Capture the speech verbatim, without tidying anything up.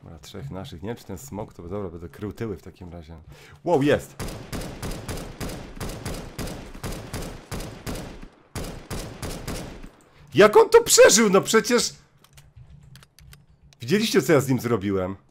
Dobra, trzech naszych. Nie wiem, czy ten smok to dobra, będę krył tyły w takim razie. Wow, jest! Jak on to przeżył? No przecież... Widzieliście, co ja z nim zrobiłem?